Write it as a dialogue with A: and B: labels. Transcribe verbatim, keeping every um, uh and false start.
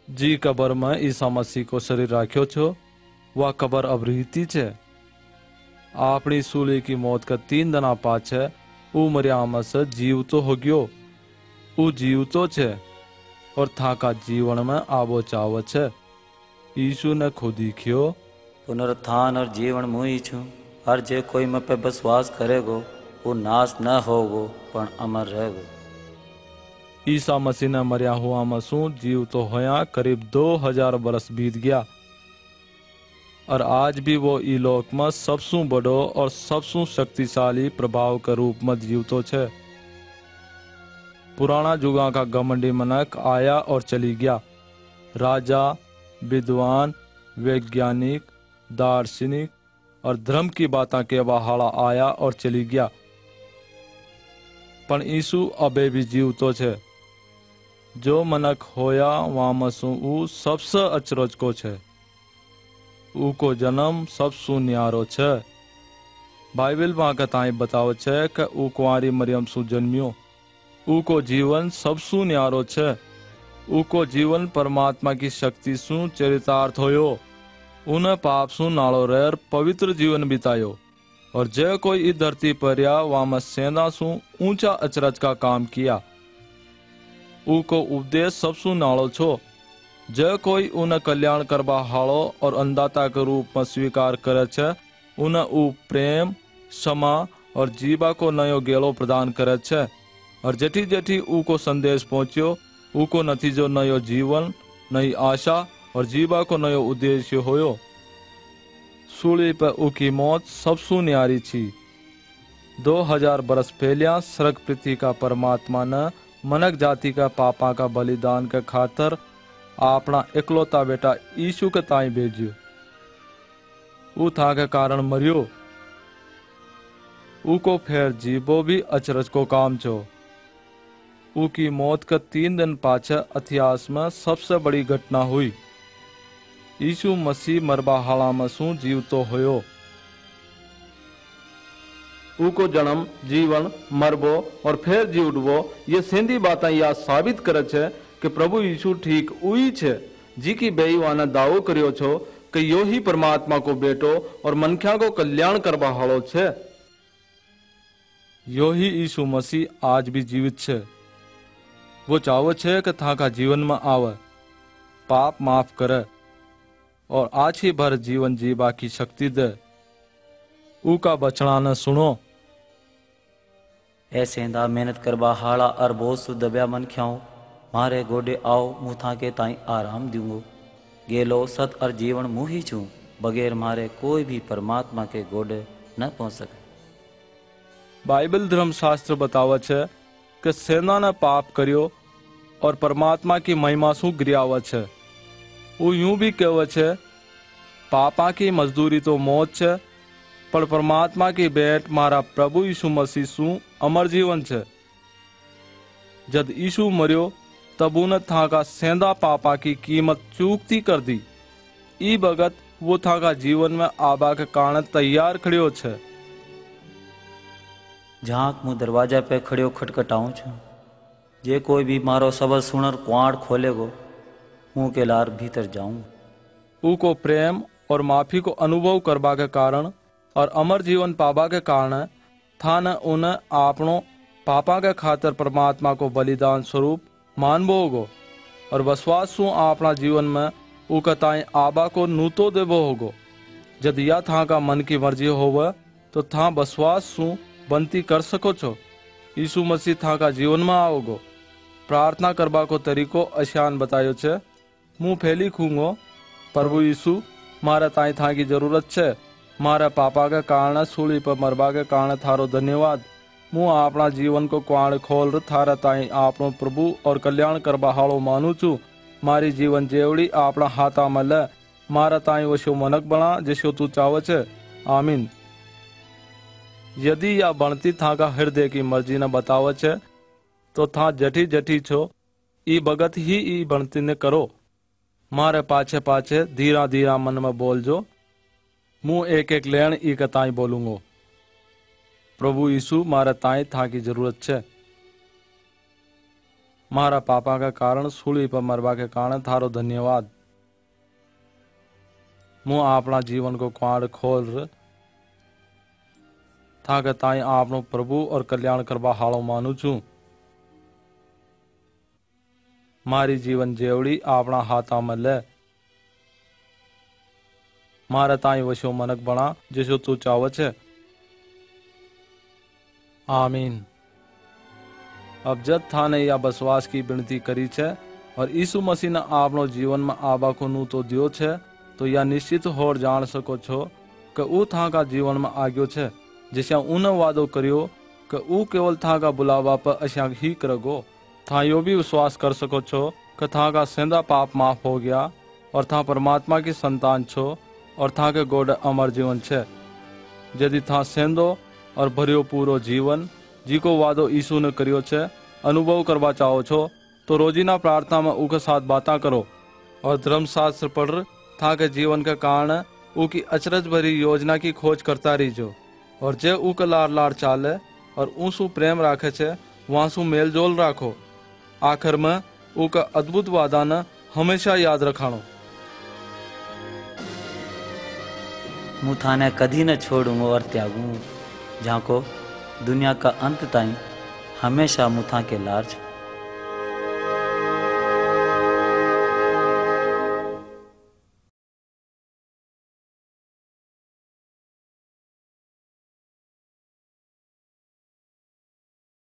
A: जी cover में ईसा मसीह को शरीर राख्यो छो, वह कबर अब रहती छे। आपनी सूली की मौत का तीन दना पाछे ऊ मरियाम से जीवतो हो गयो। ऊ जीवतो छे और थाका जीवन में आबो चाव छे। यीशु ने खुद ही खियो,
B: पुनरुत्थान और जीवन मुई छू। हर जे कोई मैं पे विश्वास करेगो वो नाश न होगो पण अमर रहेगो।
A: ईसा मसीह ने मरिया हुआ मसू जीव तो होया करीब दो हजार बरस बीत गया और आज भी वो ई लोक में सबसू बड़ो और सबसू शक्तिशाली प्रभाव के रूप में जीवतो छे। पुराना जुगा का घमंडी मनक आया और चली गया। राजा, विद्वान, वैज्ञानिक, दार्शनिक और धर्म की बातें के बहाड़ा आया और चली गया, पण यीशु अबे भी जीवतो छे। जो मनक होया वामसु ऊ सबसे अचरज को छे। ऊ को जन्म सबसु न्यारो छे। बाइबल में कथाएं बतावे छे कि ऊ कुंवारी मरियम सु जन्मियो। ऊ को जीवन सबसु न्यारो छे। ऊ को जीवन परमात्मा की शक्ति सु चरितार्थ होयो। उन्हें पाप सु नालो रह पवित्र जीवन बितायो और जे कोई इस धरती पर या वाम सेना सु ऊंचा अचरज का काम किया। ऊ को उपदेश सबसु नालो छो। जे कोई उन्हें कल्याण करवा हालो और अंदाता के रूप में स्वीकार करे छे, उन्हें ऊ प्रेम, क्षमा और जीवा को नयो गेलो प्रदान करे छे। और जेठी जेठी ऊ को संदेश पहुंचियो, ऊ को नतीजो नयो जीवन, नई आशा और जीवा को नयो उद्देश्य होयो। सूली पर ऊ की मौत सबसु न्यारी छी। दो हजार बरस पहलिया स्वर्ग पृथ्वी का परमात्मा ने मनक जाति का पापा का बलिदान के खातर अपना इकलौता बेटा यीशु के ताई भेजियो। ऊ था के कारण मरियो। ऊ को फेर जीवो भी अचरज को काम छो। ऊ की मौत के तीन दिन पाछे इतिहास में सबसे बड़ी घटना हुई। यीशु मसीह मरबा हाला मसू जीवतो होयो। ऊ को जन्म, जीवन, मरबो और फिर जीवडबो ये सेंधी बातें या साबित करे छे कि प्रभु यीशु ठीक उई छे जी की बेईवाने दावो करियो छो कि यो ही परमात्मा को बेटो और मनख्या को कल्याण करवा हालो छे। यो ही यीशु मसीह आज भी जीवित छे। वो चाहो छे कि थाका जीवन में आवे, पाप माफ करे और आज ही भर जीवन जीवा की शक्ति दे। ऊ का बचना न सुनो।
B: ऐसे दा मेहनत करवा हाड़ा और बहुत सु दबिया मन ख्याओ मारे गोडे आओ मुँह था के ताई आराम दूंगो। गेलो सत और जीवन मुँह ही छू, बगैर मारे कोई भी परमात्मा के गोडे न पहुंच सके।
A: बाइबल धर्म शास्त्र बतावे छे कि सेना ने पाप करियो और परमात्मा की महिमा सु गिरावे छे। वो यूं भी कहे छे, पापा की मजदूरी तो मौत छे, पर परमात्मा की भेंट मारा प्रभु यीशु मसीह सु अमर जीवन छे। जब यीशु मरियो तब उन्हें था का सेंधा पापा की कीमत चूकती कर दी। ई भगत वो था का जीवन में आबा के कारण तैयार खड़ियो छे।
B: झांक मुँह दरवाजा पे खड़ियो खटखटाऊं छू। जे कोई भी मारो सबल सुनर कुआड़ खोलेगो मुँह के लार भीतर जाऊं।
A: ऊ को प्रेम और माफी को अनुभव करबा के कारण और अमर जीवन पाबा के कारण था न उन्हें आपनो पापा के खातर परमात्मा को बलिदान स्वरूप मानबो होगो और विश्वास सु अपना जीवन में ऊ कताएं आबा को नूतो देबो होगो। जद या था का मन की मर्जी होवे तो था विश्वास सु बनती कर सको छो। यीशु मसीह था का जीवन में आओगो। प्रार्थना करबा को तरीको आसान बतायो छे। मुँह फैली खूंगो, प्रभु यीशु मारा ताई था की जरूरत छे। मारा पापा के कारण सूली पर मरबा के कारण थारो धन्यवाद। मुँह अपना जीवन को क्वाड़ खोल थारा ताई आपनो प्रभु और कल्याण करबा हालो मानू छू। मारी जीवन जेवड़ी अपना हाथा में ले मारा ताई वशो मनक बना जैसो तू चावे छे। आमीन। यदि या बनती था का हृदय की मर्जी न बतावे छे तो था जठी जठी छो ई भगत ही ई बनती ने करो। मारे पाछे पाछे धीरा धीरा मन में बोल जो। मुँह एक एक लेन ई कताई बोलूंगो। प्रभु यीशु मारे ताई था की जरूरत छे। मारा पापा के कारण सूली पर मरवा के कारण थारो धन्यवाद। मु अपना जीवन को क्वाड़ खोल था के ताई आपनो प्रभु और कल्याण करवा हालो मानु छू। मारी जीवन जेवड़ी अपना हाथा में ले, मारा ताई वशो मनक बना जिसो तू चाव छे। आमीन। अब जब थाने या बसवास की विनती करी छे और यीशु मसीह ने आपनो जीवन में आबा को नू तो दियो छे, तो या निश्चित होर जान सको छो कि ऊ था का जीवन में आग्यो छे, जिसे उन वादो करियो कि ऊ केवल था का बुलावा पर अशा ही करगो। था यो भी विश्वास कर सको छो कि था का सेंधा पाप माफ हो गया और था परमात्मा की संतान छो और था के गोड अमर जीवन छे। यदि था सेंधो और भरियो पूरो जीवन जी को वादो यीशु ने करियो छे अनुभव करवा चाहो छो, तो रोजीना प्रार्थना में उके साथ बाता करो और धर्मशास्त्र पढ़ था के जीवन के कारण उकी अचरज भरी योजना की खोज करता रहीजो। और जे उके लार लार चाले और ऊसु प्रेम राखे छे वासु मेल जोल राखो। आखिर में उका अद्भुत वादा न हमेशा याद रखानो।
B: मु थाने कदी न छोड़ूंगा और त्यागूंगा, जहाँ को दुनिया का अंत ताई हमेशा मुथा के लार छो।